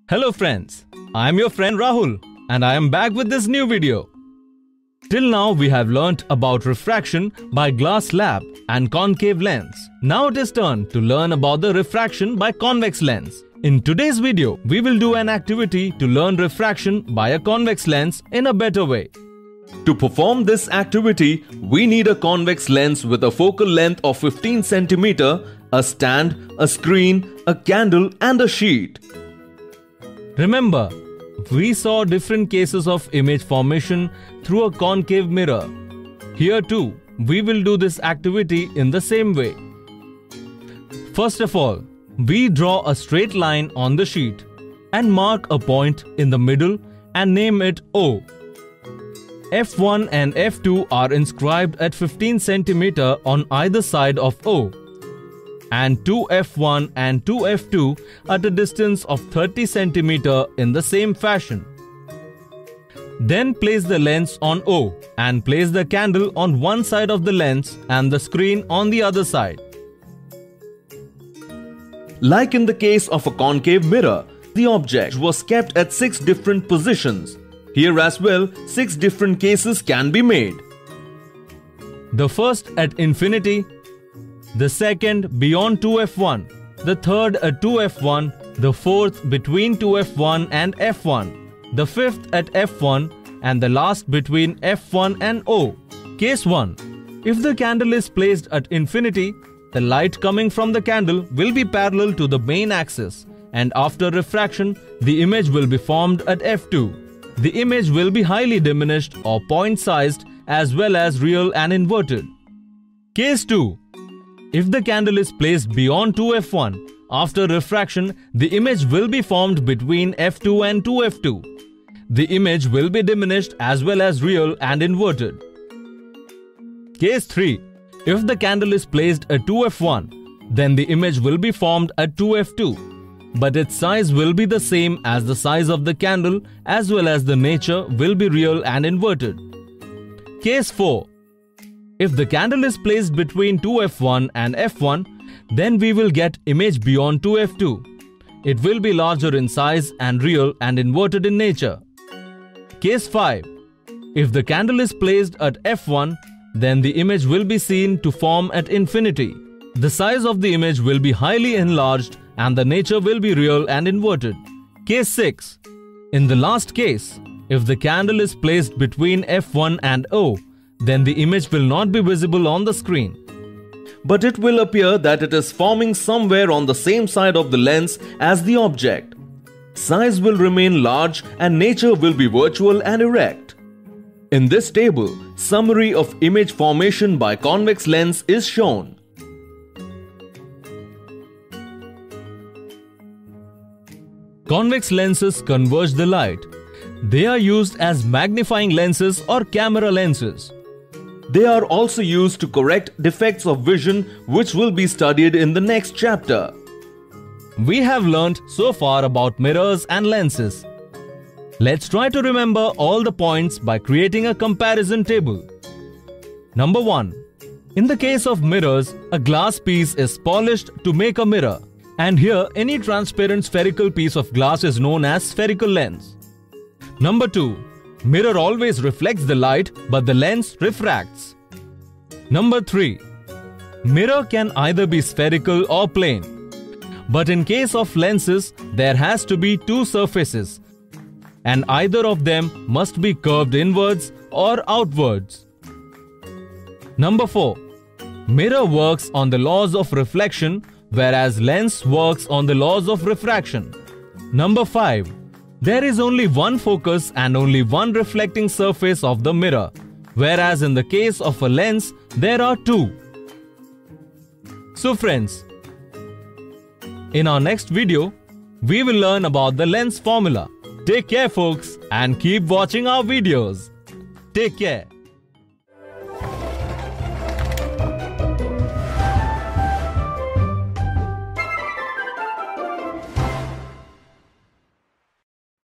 Hello friends, I am your friend Rahul and I am back with this new video. Till now we have learnt about refraction by glass slab and concave lens. Now it is turn to learn about the refraction by convex lens. In today's video, we will do an activity to learn refraction by a convex lens in a better way. To perform this activity, we need a convex lens with a focal length of 15 cm, a stand, a screen, a candle and a sheet. Remember, we saw different cases of image formation through a concave mirror. Here too, we will do this activity in the same way. First of all, we draw a straight line on the sheet and mark a point in the middle and name it O. F1 and F2 are inscribed at 15 cm on either side of O, and 2F1 and 2F2 at a distance of 30 cm in the same fashion. Then place the lens on O and place the candle on one side of the lens and the screen on the other side. Like in the case of a concave mirror, the object was kept at 6 different positions. Here as well, 6 different cases can be made. The first at infinity, the second beyond 2F1, the third at 2F1, the fourth between 2F1 and F1, the fifth at F1 and the last between F1 and O. Case 1. If the candle is placed at infinity, the light coming from the candle will be parallel to the main axis, and after refraction, the image will be formed at F2. The image will be highly diminished or point-sized as well as real and inverted. Case 2. If the candle is placed beyond 2F1, after refraction, the image will be formed between F2 and 2F2. The image will be diminished as well as real and inverted. Case 3. If the candle is placed at 2F1, then the image will be formed at 2F2. But its size will be the same as the size of the candle as well as the nature will be real and inverted. Case 4. If the candle is placed between 2F1 and F1, then we will get image beyond 2F2. It will be larger in size and real and inverted in nature. Case 5. If the candle is placed at F1, then the image will be seen to form at infinity. The size of the image will be highly enlarged and the nature will be real and inverted. Case 6. In the last case, if the candle is placed between F1 and O, then the image will not be visible on the screen. But it will appear that it is forming somewhere on the same side of the lens as the object. Size will remain large and nature will be virtual and erect. In this table, summary of image formation by convex lens is shown. Convex lenses converge the light. They are used as magnifying lenses or camera lenses. They are also used to correct defects of vision, which will be studied in the next chapter. We have learnt so far about mirrors and lenses. Let's try to remember all the points by creating a comparison table. Number 1. In the case of mirrors, a glass piece is polished to make a mirror. And here, any transparent spherical piece of glass is known as spherical lens. Number 2. Mirror always reflects the light, but the lens refracts. Number 3. Mirror can either be spherical or plane. But in case of lenses, there has to be 2 surfaces, and either of them must be curved inwards or outwards. Number 4. Mirror works on the laws of reflection, whereas lens works on the laws of refraction. Number 5. There is only one focus and only one reflecting surface of the mirror, whereas in the case of a lens, there are 2. So friends, in our next video, we will learn about the lens formula. Take care folks and keep watching our videos. Take care.